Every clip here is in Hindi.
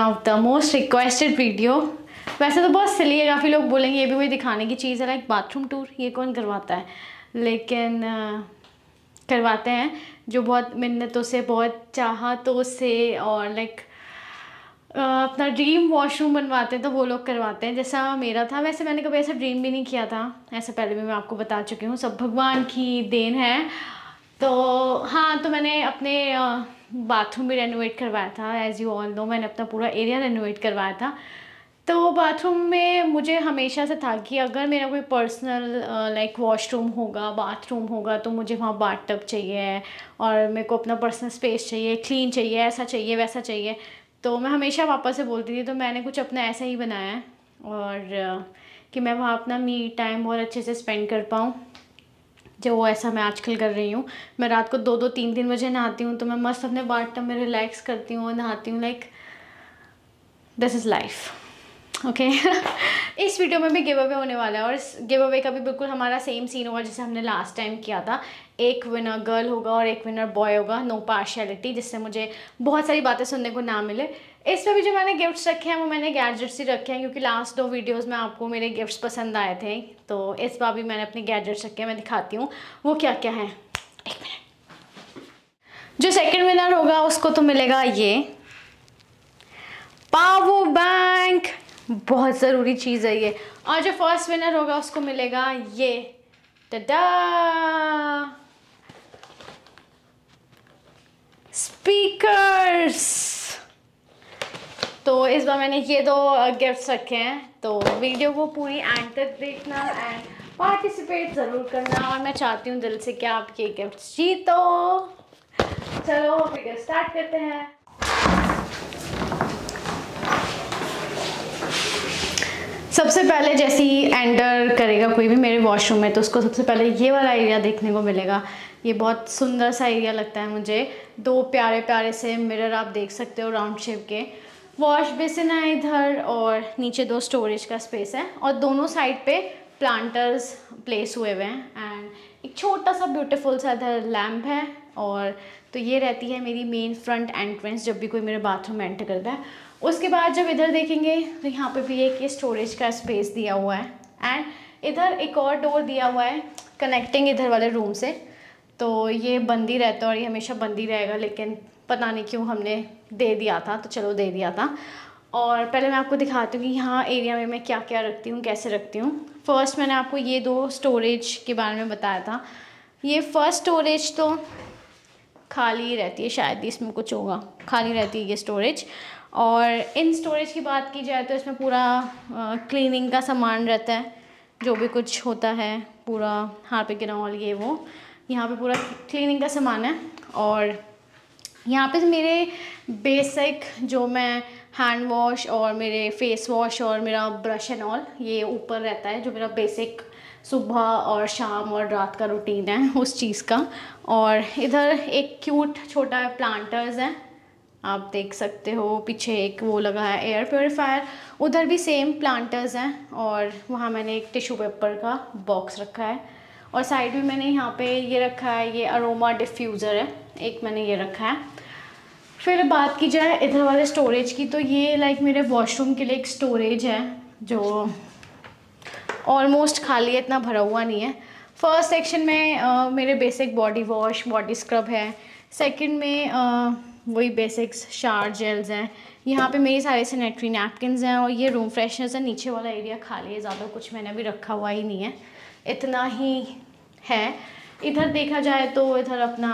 Of the most requested video. वैसे तो बहुत सिली है, काफ़ी लोग बोलेंगे ये भी कोई दिखाने की चीज़ है, लाइक बाथरूम टूर ये कौन करवाता है, लेकिन करवाते हैं जो बहुत मिन्नतों से, बहुत चाहतों से और लाइक अपना ड्रीम वॉशरूम बनवाते हैं तो वो लोग करवाते हैं, जैसा मेरा था। वैसे मैंने कभी ऐसा ड्रीम भी नहीं किया था, ऐसा पहले भी मैं आपको बता चुकी हूँ, सब भगवान की देन है। तो हाँ, तो मैंने अपने बाथरूम भी रेनोवेट करवाया था। एज़ यू ऑल नो, मैंने अपना पूरा एरिया रेनोवेट करवाया था। तो बाथरूम में मुझे हमेशा से था कि अगर मेरा कोई पर्सनल लाइक वॉशरूम होगा, बाथरूम होगा, तो मुझे वहाँ बाथटब चाहिए और मेरे को अपना पर्सनल स्पेस चाहिए, क्लीन चाहिए, ऐसा चाहिए वैसा चाहिए। तो मैं हमेशा पापा से बोलती थी, तो मैंने कुछ अपना ऐसा ही बनाया है और कि मैं वहाँ अपना मी टाइम बहुत अच्छे से स्पेंड कर पाऊँ, जो ऐसा मैं आजकल कर रही हूँ। मैं रात को 2-2 3-3 बजे नहाती हूँ, तो मैं मस्त अपने बाथटब में रिलैक्स करती हूँ और नहाती हूँ, like this is life. Okay इस वीडियो में भी गिव अवे होने वाला है और इस गिव अवे का भी बिल्कुल हमारा सेम सीन होगा जैसे हमने लास्ट टाइम किया था। एक विनर गर्ल होगा और एक विनर बॉय होगा, नो पार्शियलिटी, जिससे मुझे बहुत सारी बातें सुनने को ना मिले। इसमें भी जो मैंने गिफ्ट्स रखे हैं वो मैंने गैजेट्स ही रखे हैं, क्योंकि लास्ट 2 वीडियोज़ में आपको मेरे गिफ्ट्स पसंद आए थे। तो इस बार भी मैंने अपने गैजेट्स रखे हैं, मैं दिखाती हूँ वो क्या क्या है। एक मिनट। जो सेकेंड विनर होगा उसको तो मिलेगा ये पावर बैंक, बहुत ज़रूरी चीज़ है ये। और जो फर्स्ट विनर होगा उसको मिलेगा ये टडा स्पीकर्स। तो इस बार मैंने ये 2 गिफ्ट्स रखे हैं, तो वीडियो को पूरी एंड तक देखना एंड पार्टिसिपेट ज़रूर करना। और मैं चाहती हूँ दिल से कि आप ये गिफ्ट्स जीतो। चलो वीडियो स्टार्ट करते हैं। सबसे पहले जैसे ही एंटर करेगा कोई भी मेरे वॉशरूम में, तो उसको सबसे पहले ये वाला एरिया देखने को मिलेगा। ये बहुत सुंदर सा एरिया लगता है मुझे। 2 प्यारे प्यारे से मिरर आप देख सकते हो राउंड शेप के। वॉश बेसिन है इधर और नीचे 2 स्टोरेज का स्पेस है और दोनों साइड पे प्लांटर्स प्लेस हुए हुए हैं एंड एक छोटा सा ब्यूटीफुल सा इधर लैम्प है। और तो ये रहती है मेरी मेन फ्रंट एंट्रेंस जब भी कोई मेरे बाथरूम में एंटर करता है। उसके बाद जब इधर देखेंगे तो यहाँ पे भी एक ये स्टोरेज का स्पेस दिया हुआ है एंड इधर एक और डोर दिया हुआ है कनेक्टिंग इधर वाले रूम से। तो ये बंद ही रहता है और ये हमेशा बंद ही रहेगा, लेकिन पता नहीं क्यों हमने दे दिया था, तो चलो दे दिया था। और पहले मैं आपको दिखाती हूँ कि यहाँ एरिया में मैं क्या क्या रखती हूँ, कैसे रखती हूँ। फर्स्ट मैंने आपको ये 2 स्टोरेज के बारे में बताया था। ये फर्स्ट स्टोरेज तो खाली रहती है, शायद इसमें कुछ होगा, खाली रहती है ये स्टोरेज। और इन स्टोरेज की बात की जाए तो इसमें पूरा क्लीनिंग का सामान रहता है, जो भी कुछ होता है पूरा हार्पिक ये वो, यहाँ पे पूरा क्लीनिंग का सामान है। और यहाँ पे मेरे बेसिक जो मैं हैंड वॉश और मेरे फेस वॉश और मेरा ब्रश एंड ऑल ये ऊपर रहता है, जो मेरा बेसिक सुबह और शाम और रात का रूटीन है उस चीज़ का। और इधर एक क्यूट छोटा प्लांटर्स है, आप देख सकते हो। पीछे एक वो लगा है एयर प्योरीफायर, उधर भी सेम प्लांटर्स हैं। और वहाँ मैंने एक टिश्यू पेपर का बॉक्स रखा है और साइड में मैंने यहाँ पे ये रखा है, ये अरोमा डिफ्यूज़र है एक, मैंने ये रखा है। फिर बात की जाए इधर वाले स्टोरेज की, तो ये लाइक मेरे वॉशरूम के लिए एक स्टोरेज है जो ऑलमोस्ट खाली है, इतना भरा हुआ नहीं है। फर्स्ट सेक्शन में मेरे basic body wash body scrub है। सेकंड में वही बेसिक्स शावर जेल्स हैं। यहाँ पे मेरी सारे सैनिटरी नैपकिन्स हैं और ये रूम फ्रेशनर्स है। नीचे वाला एरिया खाली है, ज़्यादा कुछ मैंने अभी रखा हुआ ही नहीं है, इतना ही है। इधर देखा जाए तो इधर अपना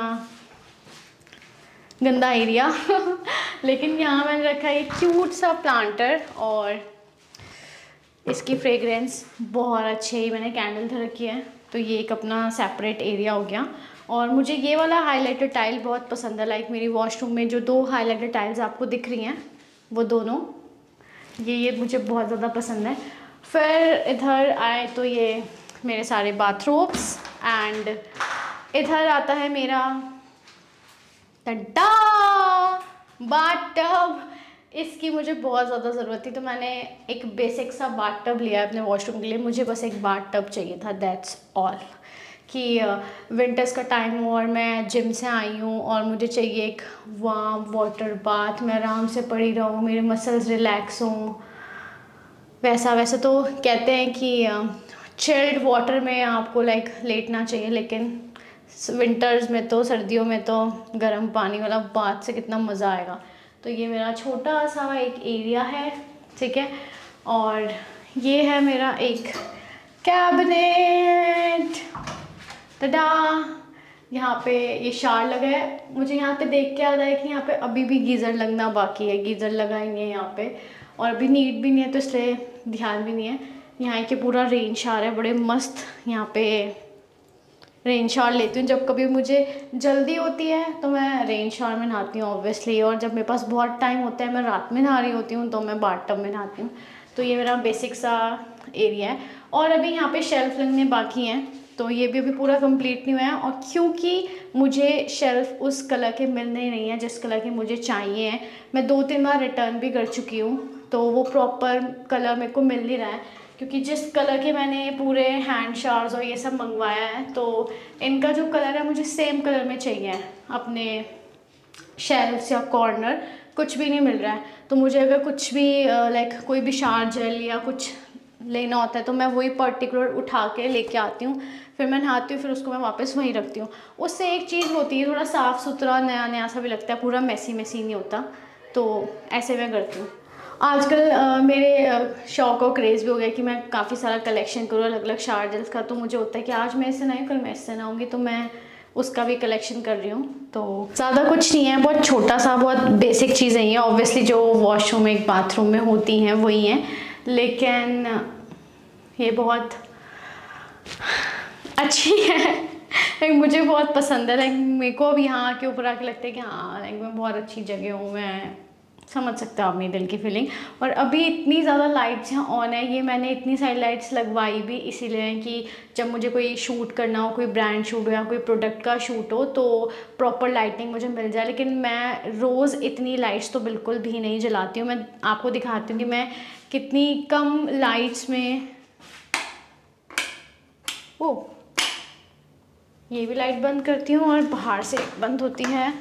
गंदा एरिया लेकिन यहाँ मैंने रखा है एक क्यूट सा प्लांटर और इसकी फ्रेगरेंस बहुत अच्छी है, मैंने कैंडल इधर रखी है। तो ये एक अपना सेपरेट एरिया हो गया। और मुझे ये वाला हाइलाइटर टाइल बहुत पसंद है, लाइक मेरी वॉशरूम में जो 2 हाइलाइटर टाइल्स आपको दिख रही हैं वो दोनों, ये मुझे बहुत ज़्यादा पसंद है। फिर इधर आए तो ये मेरे सारे बाथरोब्स एंड इधर आता है मेरा टड्डा बाथटब। इसकी मुझे बहुत ज़्यादा ज़रूरत थी, तो मैंने एक बेसिक सा बाथटब लिया है अपने वॉशरूम के लिए। मुझे बस एक बाथटब चाहिए था, दैट्स ऑल। कि विंटर्स का टाइम हो और मैं जिम से आई हूँ और मुझे चाहिए एक वार्म वाटर बाथ, मैं आराम से पड़ी रहूँ, मेरे मसल्स रिलैक्स हों। वैसे तो कहते हैं कि चिल्ड वाटर में आपको लाइक लेटना चाहिए, लेकिन विंटर्स में तो, सर्दियों में तो गर्म पानी वाला बाथ से कितना मज़ा आएगा। तो ये मेरा छोटा सा एक एरिया है, ठीक है। और ये है मेरा एक कैबिनेट, टडा। यहाँ पे ये शार लगा है। मुझे यहाँ पे देख के याद आया कि यहाँ पे अभी भी गीज़र लगना बाकी है, गीज़र लगाएंगे यहाँ पे, और अभी नीट भी नहीं है तो इसलिए ध्यान भी नहीं है। यहाँ के पूरा रेन शार है, बड़े मस्त यहाँ पे रेन शावर लेती हूँ। जब कभी मुझे जल्दी होती है तो मैं रेन शावर में नहाती हूँ ऑब्वियसली, और जब मेरे पास बहुत टाइम होता है, मैं रात में नहा रही होती हूँ, तो मैं बाथटब में नहाती हूँ। तो ये मेरा बेसिक सा एरिया है। और अभी यहाँ पे शेल्फ़ लगने बाकी हैं, तो ये भी अभी पूरा कंप्लीट नहीं हुआ है। और क्योंकि मुझे शेल्फ़ उस कलर के मिल नहीं है जिस कलर के मुझे चाहिए हैं, मैं 2-3 बार रिटर्न भी कर चुकी हूँ, तो वो प्रॉपर कलर मेरे को मिल नहीं रहा है। क्योंकि जिस कलर के मैंने पूरे हैंड शावर्स और ये सब मंगवाया है, तो इनका जो कलर है मुझे सेम कलर में चाहिए। अपने शेल्फ्स या कॉर्नर कुछ भी नहीं मिल रहा है, तो मुझे अगर कुछ भी लाइक कोई भी शावर जेल या कुछ लेना होता है तो मैं वही पर्टिकुलर उठा के लेके आती हूँ, फिर मैं नहाती हूँ, फिर उसको मैं वापस वहीं रखती हूँ। उससे एक चीज़ होती है, थोड़ा साफ़ सुथरा नया नया सा भी लगता है, पूरा मैसी नहीं होता। तो ऐसे मैं करती हूँ। आजकल मेरे शौक और क्रेज़ भी हो गया कि मैं काफ़ी सारा कलेक्शन करूँ अलग अलग शावर जेल्स का। तो मुझे होता है कि आज मैं इससे नई, कल मैं इससे नहाऊंगी, तो मैं उसका भी कलेक्शन कर रही हूँ। तो ज़्यादा कुछ नहीं है, बहुत छोटा सा, बहुत बेसिक चीज़ें ही हैं। ऑब्वियसली जो वॉशरूम में, एक बाथरूम में होती हैं वही हैं, लेकिन ये बहुत अच्छी है। लाइक मुझे बहुत पसंद है। लाइक मेरे को अब यहाँ आके ऊपर आके लगता है कि हाँ, लाइक मैं बहुत अच्छी जगह हूँ, मैं समझ सकते हो आप मेरे दिल की फीलिंग। और अभी इतनी ज़्यादा लाइट्स यहाँ ऑन है, ये मैंने इतनी सारी लाइट्स लगवाई भी इसीलिए हैं कि जब मुझे कोई शूट करना हो, कोई ब्रांड शूट हो या कोई प्रोडक्ट का शूट हो, तो प्रॉपर लाइटिंग मुझे मिल जाए। लेकिन मैं रोज़ इतनी लाइट्स तो बिल्कुल भी नहीं जलाती हूँ। मैं आपको दिखाती हूँ कि मैं कितनी कम लाइट्स में, ओ ये भी लाइट बंद करती हूँ, और बाहर से बंद होती है,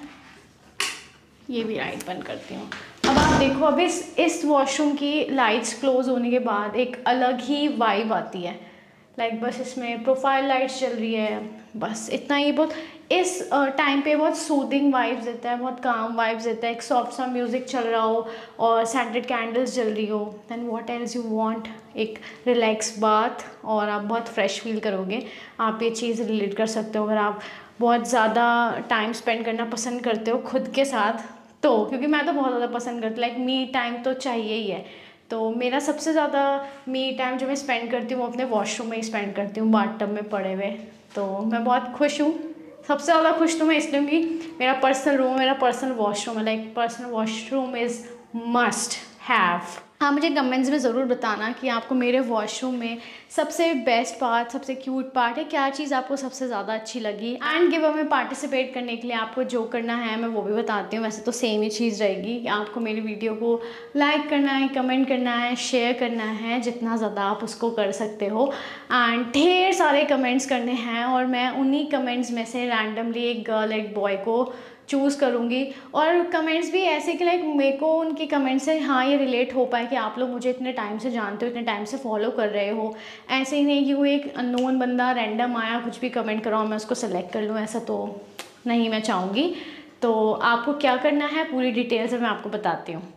ये भी लाइट बंद करती हूँ। अब आप देखो, अब इस वॉशरूम की लाइट्स क्लोज होने के बाद एक अलग ही वाइब आती है। लाइक बस इसमें प्रोफाइल लाइट्स चल रही है, बस इतना ही। बहुत इस टाइम पे बहुत सूदिंग वाइब्स देता है, बहुत काम वाइब्स देता है। एक सॉफ्ट सा म्यूज़िक चल रहा हो और सेंटेड कैंडल्स जल रही हो, then what else you want. एक रिलैक्स बाथ, और आप बहुत फ्रेश फील करोगे। आप ये चीज़ रिलेट कर सकते हो अगर आप बहुत ज़्यादा टाइम स्पेंड करना पसंद करते हो खुद के साथ, तो क्योंकि मैं तो बहुत ज़्यादा पसंद करती हूँ, लाइक मी टाइम तो चाहिए ही है। तो मेरा सबसे ज़्यादा मी टाइम जो मैं स्पेंड करती हूँ वो अपने वॉशरूम में ही स्पेंड करती हूँ, बाथटब में पड़े हुए। तो मैं बहुत खुश हूँ। सबसे ज़्यादा खुश तो मैं इसलिए हूँ कि मेरा पर्सनल रूम, मेरा पर्सनल वॉशरूम है। Like personal washroom is must have. हाँ, मुझे कमेंट्स में ज़रूर बताना कि आपको मेरे वॉशरूम में सबसे बेस्ट पार्ट, सबसे क्यूट पार्ट है, क्या चीज़ आपको सबसे ज़्यादा अच्छी लगी। एंड गिव अवे में पार्टिसिपेट करने के लिए आपको जो करना है मैं वो भी बताती हूँ। वैसे तो सेम ही चीज़ रहेगी कि आपको मेरी वीडियो को लाइक करना है, कमेंट करना है, शेयर करना है, जितना ज़्यादा आप उसको कर सकते हो। एंड ढेर सारे कमेंट्स करने हैं, और मैं उन्हीं कमेंट्स में से रैंडमली एक गर्ल, एक बॉय को चूज़ करूँगी। और कमेंट्स भी ऐसे कि लाइक मेरे को उनके कमेंट्स से हाँ ये रिलेट हो पाए कि आप लोग मुझे इतने टाइम से जानते हो, इतने टाइम से फॉलो कर रहे हो। ऐसे ही नहीं कि वो एक अननोन बंदा रैंडम आया कुछ भी कमेंट कराओ मैं उसको सेलेक्ट कर लूँ, ऐसा तो नहीं मैं चाहूँगी। तो आपको क्या करना है पूरी डिटेल से मैं आपको बताती हूँ।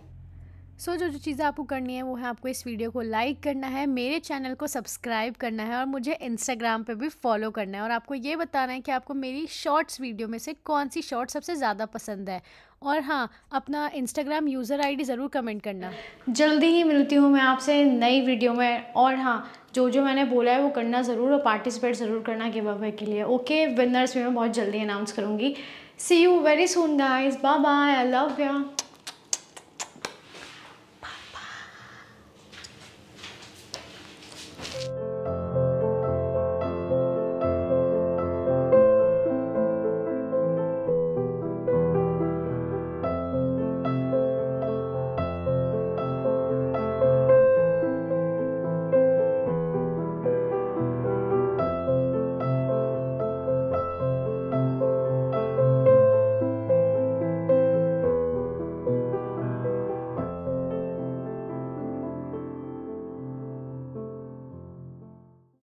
जो चीज़ें आपको करनी है वो है आपको इस वीडियो को लाइक करना है, मेरे चैनल को सब्सक्राइब करना है, और मुझे इंस्टाग्राम पे भी फॉलो करना है। और आपको ये बताना है कि आपको मेरी शॉर्ट्स वीडियो में से कौन सी शॉर्ट सबसे ज़्यादा पसंद है। और हाँ, अपना इंस्टाग्राम यूज़र आईडी ज़रूर कमेंट करना। जल्दी ही मिलती हूँ मैं आपसे नई वीडियो में। और हाँ, जो मैंने बोला है वो करना ज़रूर, और पार्टिसिपेट ज़रूर करना गिव अवे के लिए। ओके, विनर्स भी मैं बहुत जल्दी अनाउंस करूँगी। See you very soon guys, bye bye, I love you.